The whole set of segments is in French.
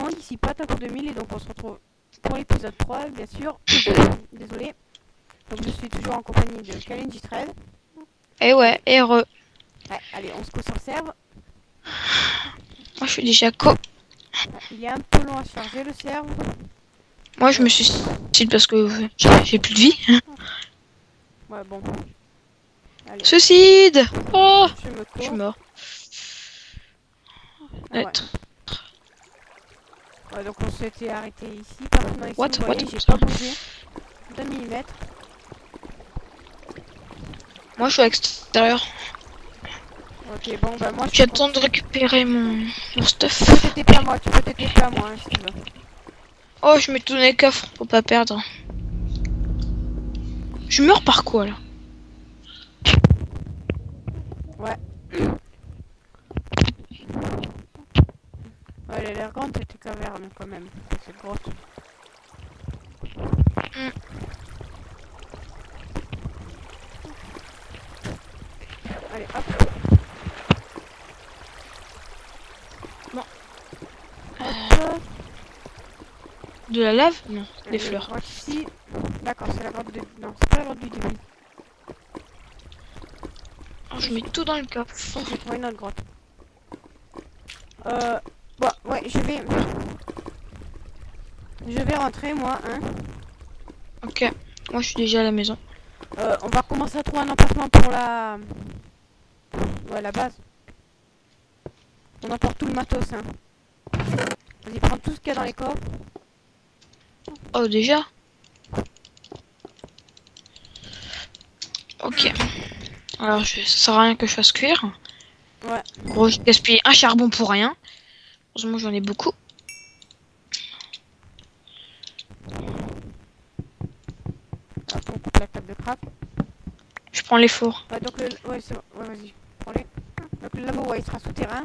monde, ici Pataco 2000 et donc on se retrouve pour l'épisode 3 bien sûr. Désolé. Donc je suis toujours en compagnie de Kalenji Thread. Et ouais, heureux. Ouais, allez, on se conserve. Moi je suis déjà co. Ouais, il est un peu long à charger le serve. Moi je me suicide parce que j'ai plus de vie. Ouais, bon. Allez, Suicide. Oh, je me je suis cours. mort. Ah, ouais. Ouais, donc on s'était arrêté ici. Par contre, ici, vous voyez, j'ai pas bougé. 2 mm. Moi je suis à l'extérieur. Ok, bon, bah moi je J'attends de récupérer mon stuff. Tu peux t'éteindre à moi, tu peux t'éteindre à moi hein, si tu veux. Oh, je mets tout dans les coffres pour pas perdre. Je meurs par quoi là? Ouais. Ouais, elle a l'air grande cette caverne quand même. C'est grosse. Allez, hop. Bon. Hop. De la lave? Non, des fleurs. Ici. D'accord, c'est la grotte de... Non, c'est pas la grotte du début. Oh, je mets tout dans le coffre. J'ai trouvé une autre grotte. Bon, ouais, je vais rentrer moi, hein. Ok, moi je suis déjà à la maison. On va commencer à trouver un emplacement pour la... Ouais, la base. On emporte tout le matos, hein. Vas-y, prends tout ce qu'il y a dans les coffres. Oh, déjà? Ok. Alors, ça sert à rien que je fasse cuire. Ouais. Gros, je gaspille un charbon pour rien. Heureusement, j'en ai beaucoup. Hop, on coupe la table de craft. Je prends les fours. Ouais, donc ouais, c'est bon. Ouais, vas-y. Prends-les. Donc le labo, ouais, il sera souterrain.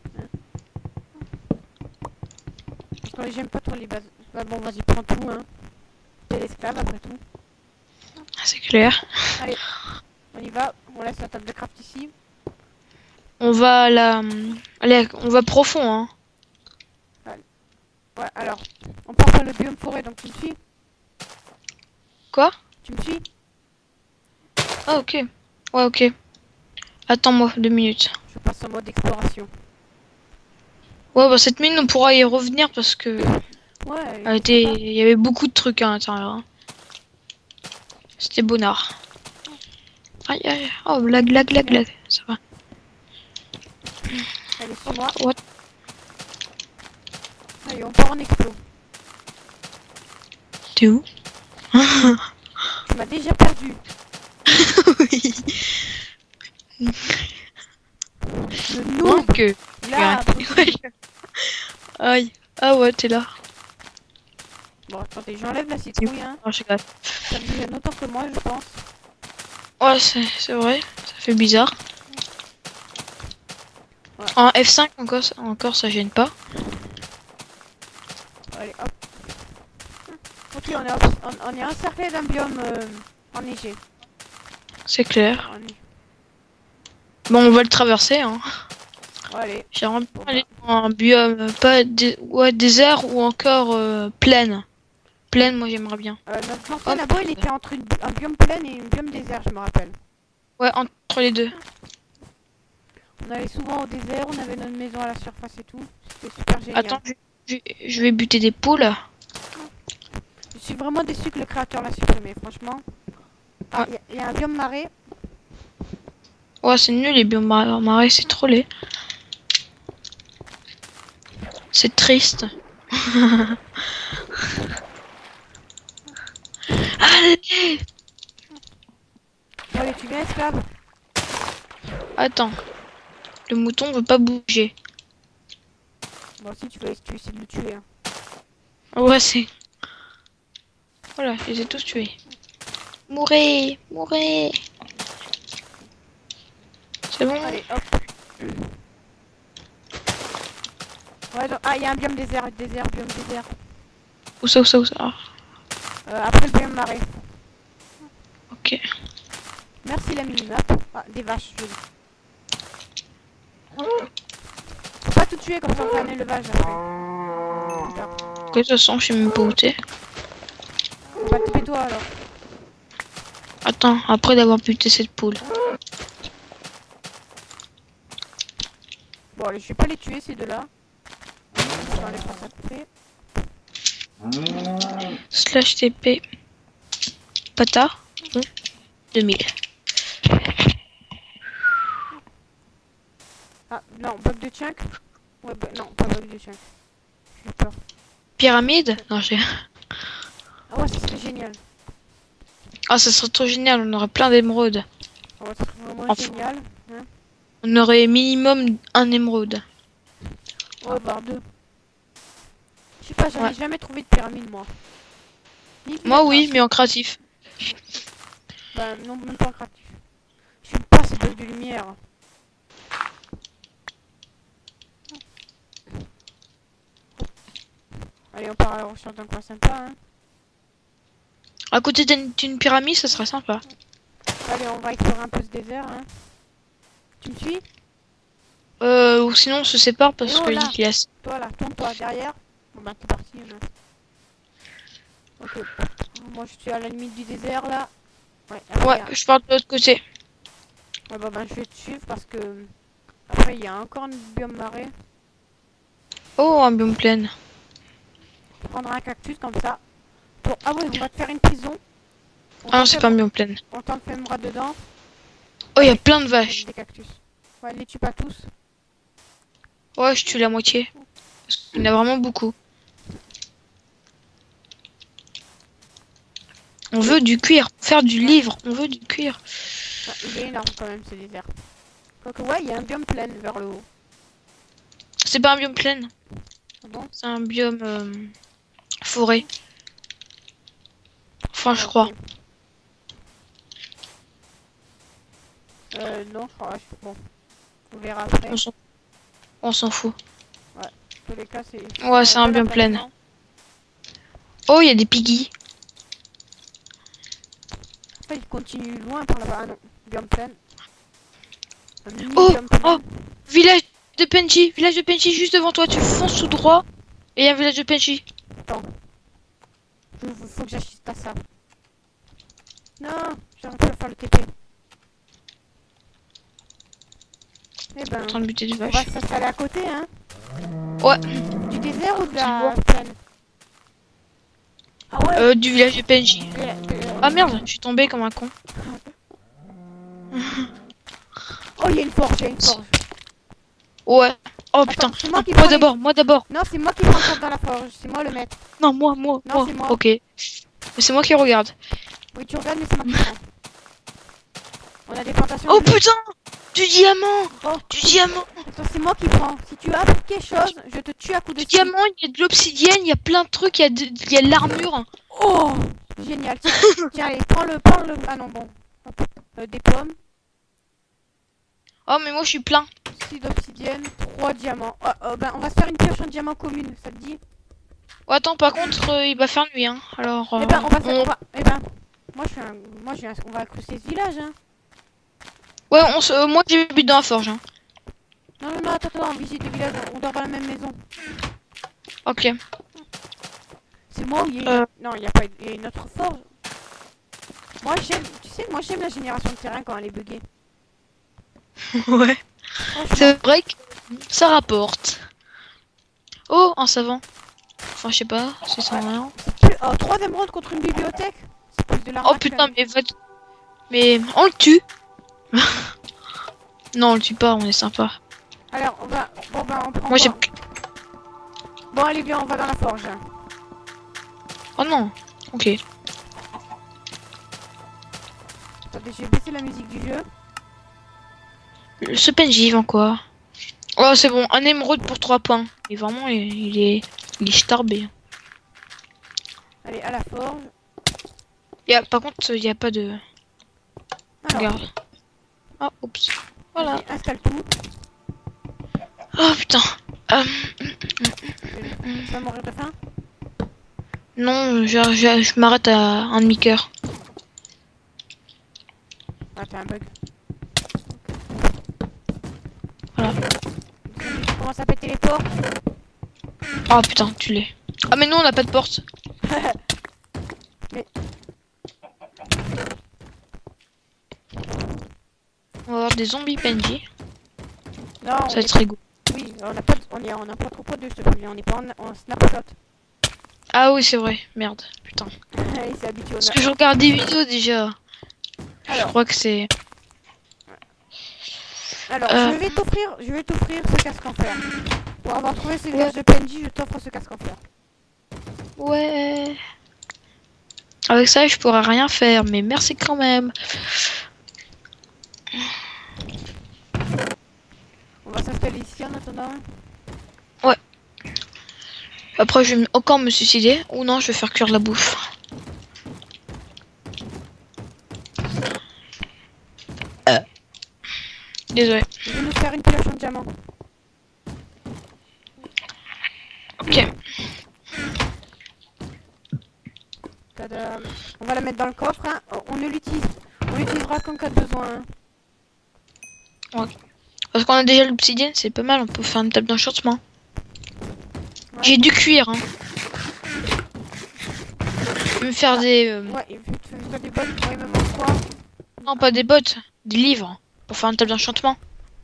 Parce que j'aime pas trop les bases. Ouais, bon, vas-y, prends tout, hein. T'es l'esclave après tout. C'est clair. Allez, on y va. On laisse la table de craft ici. On va à la... Allez, on va profond, hein. Ouais, alors, on part dans le biome forêt, donc tu me suis? Quoi? Tu me suis? Ah, ok. Ouais, ok. Attends-moi 2 minutes. Je passe en mode exploration. Ouais, bah cette mine, on pourra y revenir parce que... Ouais, il y avait beaucoup de trucs à l'intérieur. Hein. C'était bonnard. Aïe, aïe. Oh, lag. Ça va. allez, sur moi. What? Allez, on part en explo. T'es où? Tu m'as déjà perdu. Oui. Le noob. Que... Là. Ouais. Aïe. Ah ouais, t'es là. Bon, attendez, j'enlève la citrouille, hein. Oh, je sais pas. Ça me gêne autant que moi, je pense. Ouais, c'est vrai. Ça fait bizarre. Ouais. En F5 encore ça gêne pas. Allez, hop. Ok, on est encerclé d'un biome enneigé. C'est clair. Bon, on va le traverser, hein. Ouais, allez. J'aimerais bien aller dans un biome, pas ouais, désert ou encore plaine. Plaine, moi j'aimerais bien. Notre ancien labo, il était entre un biome plaine et un biome désert, je me rappelle. Ouais, entre les deux. On allait souvent au désert, on avait notre maison à la surface et tout. C'était super génial. Attends, je vais buter des poules. Je suis vraiment déçu que le créateur l'a supprimé, franchement. Ah, il y a un biome marais. Ouais, c'est nul les biomes marais, c'est trop laid. C'est triste. Allez! Allez, tu viens esclave. Attends. Le mouton veut pas bouger. Bon, si tu veux essayer de le tuer. Hein. Ouais, c'est... Voilà, je les ai tous tués. Mourez! Mourez! C'est bon? Allez, hop. Ouais, donc, il y a un biome désert, biome désert. Où ça? Après le biome marais. Ok. Merci la minimap. Ah, des vaches, joli. Faut pas tout tuer comme ça on fait un élevage après. Ok, de toute façon, je sais même pas où t'es. Bah TP-toi alors. Attends, après d'avoir buté cette poule. Bon allez, je vais pas les tuer ces deux-là. Je vais les passer à côté. Slash TP. Pata. 2000. Ah non, bug de chunk. Ouais, non, pas bug de chunk. J'ai peur. Pyramide? Non, j'ai. Ah ouais, ça serait génial. Ah, ça serait trop génial, on aurait plein d'émeraudes. Ah ouais, ça serait vraiment Enfin. génial. Hein, On aurait minimum un émeraude. ouais, voire deux. Je sais pas, j'en ai Ouais. jamais trouvé de pyramide moi. Moi, oui, mais en créatif. Bah non, même pas en créatif. Je suis pas ces bugs de lumière. Allez, on part à la recherche d'un coin sympa. Hein. À côté d'une pyramide, ça serait sympa. Allez, on va explorer un peu ce désert. Hein. Tu me suis? Ou sinon, on se sépare parce Et oh, que là. il y a. Toi là, tourne-toi derrière. Bon bah t'es parti. Hein. Ok. Moi je suis à la limite du désert là. Ouais, après, Ouais, je pars de l'autre côté. ouais, bah je vais te suivre parce que après il y a encore un biome marais. Oh, un biome plein. Prendre un cactus comme ça. Pour... Ah ouais, on va te faire une prison. Ah non, c'est pas un biome plein. On t'enfermera dedans. Oh, il y a plein de vaches. Des cactus. Ouais, les tue pas tous. Ouais, je tue la moitié. Parce qu'il y en a vraiment beaucoup. On veut du cuir. Pour faire du livre, on veut du cuir. Ouais, il est énorme quand même ce désert. Quoique ouais, il y a un biome plein vers le haut. C'est pas un biome plein. Ah bon? C'est un biome forêt. Enfin, je crois. Non, je crois. Bon, on verra après. On s'en fout. Dans tous les cas, c'est. Ouais, c'est un biome plein. Oh, il y a des piggies. En fait, il continue loin par là-bas. Ah non, biome plein. Oh, oh, village de Penji. Village de Penji juste devant toi. Tu fonces tout droit. Et il y a un village de Penji. Attends. Faut que j'assiste à ça. Non, j'arrive pas à faire le TP. Eh ben, En train de buter des on va vaches. s'installer à côté, hein. Ouais. Du désert ou de la Bon. plaine? Ah ouais. Du village de Penji. Ah merde, je suis tombé comme un con. Oh, il y a une forge, il y a une forge. Ouais. Oh putain. C'est moi qui Moi prends d'abord, moi d'abord. Non, c'est moi qui rentre dans la forge. C'est moi le maître. Non, moi. Non, c'est moi. Ok. Mais c'est moi qui regarde. Oui, tu regardes, mais c'est moi qui prends. On a des plantations. Oh putain. Du diamant. Oh, Du diamant. attends, c'est moi qui prends. Si tu as appris quelque chose, je te tue à coups de Du diamant, il y a de l'obsidienne, il y a plein de trucs, il y a de l'armure. Oh, génial. Tiens, tiens, allez, prends le. Ah non, bon. Hop. Des pommes, Oh mais moi je suis plein. 6 d'obsidienne, 3 diamants. Ben, on va se faire une pioche en diamant commune, ça te dit? Oh, attends, par contre, il va faire nuit, hein. Alors, Eh ben, eh ben, moi on va accrocher ce village, hein. Ouais, moi j'habite dans la forge, hein. Non, non, non, attends, on visite le village, on dort dans la même maison. Ok. C'est moi où il y a... Non, il y a pas il y a une autre forge. Moi j'aime, tu sais, moi j'aime la génération de terrain quand elle est buggée. Ouais. Franchement. C'est vrai que ça rapporte. Oh, un savant. Enfin, je sais pas, c'est ça rien. Oh, 3 émeraudes contre une bibliothèque. C'est plus de Oh l'arnaque, putain, là. mais on le tue. Non, on le tue pas, on est sympa. Alors, on va... Bon, ben, on prend Moi j'ai... quoi? Bon, allez, viens, on va dans la forge. Oh non. Ok. Attendez, je vais baisser la musique du jeu. Ce PNJ vend quoi? Oh, c'est bon, un émeraude pour 3 points. Et vraiment, il est starbé. Allez, à la forge. Par contre, il n'y a pas de... Alors, Regarde. Oh, oups. Voilà. vas-y, installe tout. Oh putain. Tu vas mourir de faim? Non, je m'arrête à un demi-cœur. Ah, t'as un bug. Voilà. Tu commences à péter les portes. Oh putain, tu l'es. Ah mais non, on n'a pas de porte. Mais... On va avoir des zombies PNJ. Non, Ça va être rigolo. oui, on n'a pas, on a pas trop de, je te préviens, on n'est pas en snapshot. Ah oui, c'est vrai. Merde. Putain. Il s'est habitué au Parce que je regarde des vidéos déjà. Je Alors. crois que c'est... Alors, je vais t'offrir ce casque en fer. Pour avoir trouvé ce gage de PNJ, je t'offre ce casque en fer. Ouais. Avec ça, je pourrais rien faire, mais merci quand même. On va s'installer ici en attendant. Après, je vais encore me suicider. Ou non, je vais faire cuire la bouffe. Désolé. Je vais nous faire une pioche en diamant. Ok. Tada. On va la mettre dans le coffre. Hein. On l'utilisera qu'en cas de besoin. Hein. Parce qu'on a déjà l'obsidienne, c'est pas mal. On peut faire une table d'enchantement. Ouais. J'ai du cuir. Hein. Je vais me faire des... Ouais, il faut des bottes. Ouais, il me manque quoi? Non, pas des bottes. Des livres. Pour faire une table d'enchantement.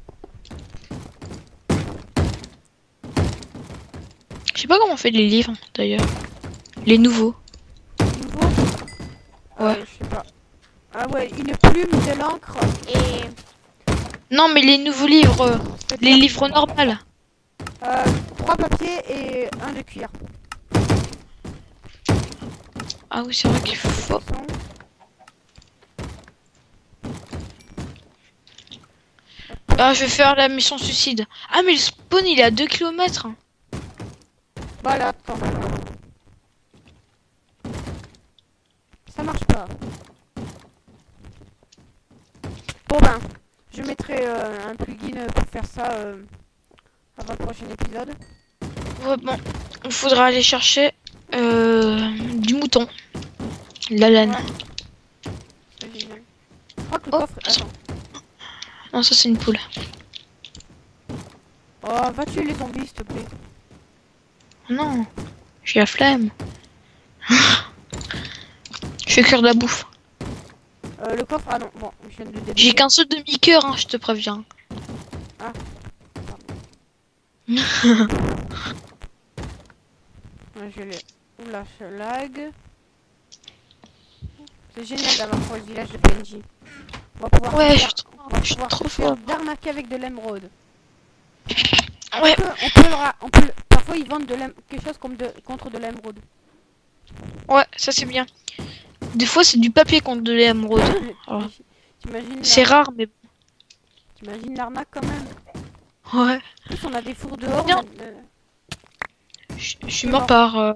Je sais pas comment on fait les livres, d'ailleurs. Les nouveaux. Nouveau? Ouais. Je sais pas. Ah ouais, une plume, de l'encre et... Non, mais les nouveaux livres. Les livres normaux. 3 papiers et 1 de cuir. Ah oui, c'est vrai qu'il faut... Ah, je vais faire la mission suicide. Ah, mais le spawn, il est à 2 km. Voilà, attends. Ça marche pas. Bon ben, je mettrai un plugin pour faire ça avant le prochain épisode. Ouais, bon. Il faudra aller chercher du mouton. La laine. Ouais. C'est génial. Je crois que le Oh, coffre... Attends. non, ça c'est une poule. Oh, va tuer les zombies, s'il te plaît. Oh non, j'ai la flemme. Je vais cuire de la bouffe. Le coffre... Ah non, bon, je viens de le débloquer. J'ai qu'un seul demi-cœur, hein, je te préviens. Ouais, je l'ai. Oula, je lag. C'est génial d'avoir pour le village de PNJ. On va pouvoir Ouais, faire- je suis trop faire fort. d'arnaquer avec de l'émeraude. Ouais. Parfois ils vendent quelque chose comme contre de l'émeraude. Ouais, ça c'est bien. Des fois c'est du papier contre de l'émeraude. Alors, T'imagines c'est rare, mais T'imagines l'arnaque quand même. ouais. En plus on a des fours dehors. Bien. Je suis mort par...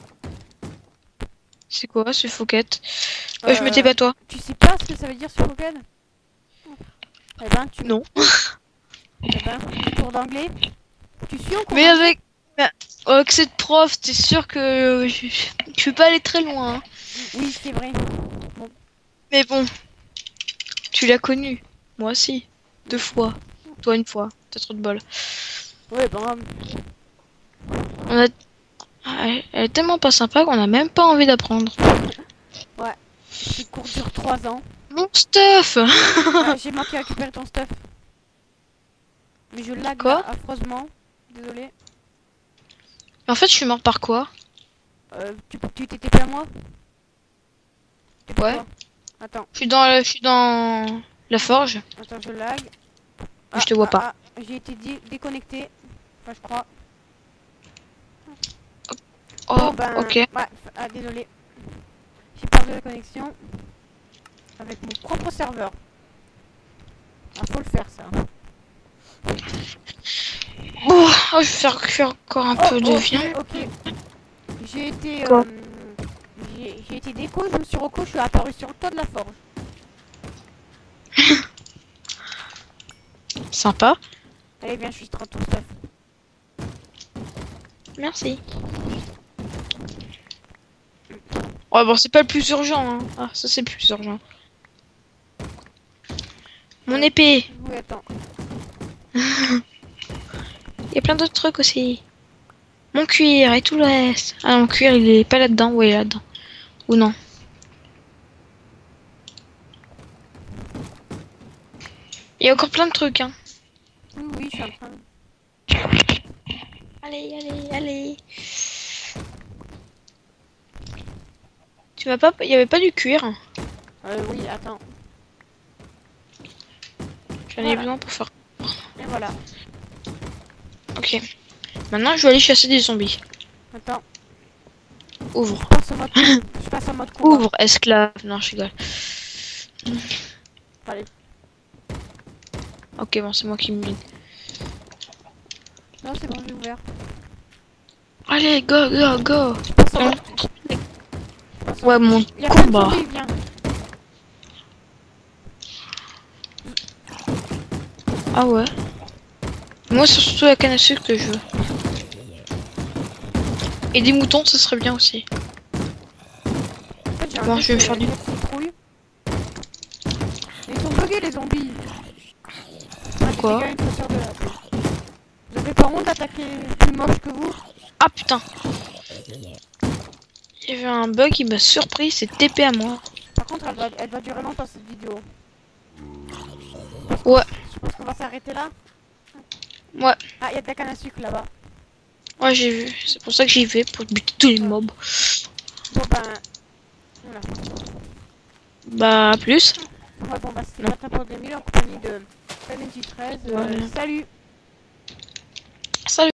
C'est quoi ce fouquette? Je me tais pas toi. Tu sais pas ce que ça veut dire sur Google? Eh ben tu... Non. Eh ben, cours d'anglais. Tu suis en cours Mais d'anglais? avec cette prof, t'es sûr que je peux pas aller très loin. Hein. Oui, c'est vrai. Mais bon, tu l'as connu. Moi aussi. 2 fois. Toi 1 fois. T'as trop de bol. Ouais, bon. Elle est tellement pas sympa qu'on a même pas envie d'apprendre. Ouais. Ce cours dure 3 ans. Mon stuff. J'ai manqué à récupérer ton stuff. Mais je lag Quoi là, affreusement. Désolé. En fait, je suis mort par quoi? Tu t'es TP à moi? T'es Ouais. quoi? Attends, Je suis dans la forge. attends, je lag. Je te vois pas. J'ai été déconnecté. Enfin, je crois. Oh, Bon, ben, ok. ouais, désolé. J'ai perdu la connexion. Avec mon propre serveur. Ah, faut le faire ça. Oh, je vais faire cuire encore un peu de viande. Ok. J'ai été... Quoi j'ai été déco, je me suis reco, je suis apparu sur le toit de la forge. Sympa. Allez, viens, je suis ton stuff. Merci. Ouais, bon, c'est pas le plus urgent. Hein. Ah, ça, c'est le plus urgent. Mon épée. Oui, attends. Il y a plein d'autres trucs aussi. Mon cuir et tout le reste. Ah, mon cuir, il est pas là-dedans. Ouais, il est là-dedans. Ou non? Il y a encore plein de trucs, hein. Oui, oui, je suis en train. Allez, allez, allez. Tu vas pas... Il y avait pas du cuir. Oui, attends. J'en ai Voilà. besoin pour faire... Et voilà. Ok. Maintenant, je vais aller chasser des zombies. Attends. Ouvre. Je passe en mode combat. Ouvre, esclave. Non, je rigole. Allez. Ok, bon, c'est moi qui me mine. Non, c'est bon, j'ai ouvert. Allez, go, go, go. Je passe en Non. mode... je passe en- Ouais, mon Il y a plein de combat. zombies, viens. Ah ouais. Moi, c'est surtout la canne à sucre que je veux. Et des moutons, ça serait bien aussi. En fait, j'ai un Bon, truc, je vais me faire du... des citrouilles. Ils sont buggés, les zombies. Quoi? Des gars, une sauteur de la tête. Vous avez pas honte d'attaquer plus moche que vous? Ah putain. Il y avait un bug qui m'a surpris, c'est TP à moi. Par contre, elle va durer longtemps cette vidéo. Ouais. Je pense qu'on va s'arrêter là. Ouais. Ah, il y a de la canne à sucre là-bas. Ouais, j'ai vu. C'est pour ça que j'y vais, pour buter tous les mobs. Bon ben... Voilà. Bah, à plus. Ouais, bon bah c'était Matin pour 2000 en compagnie de Penity 13. Voilà. Salut! Salut.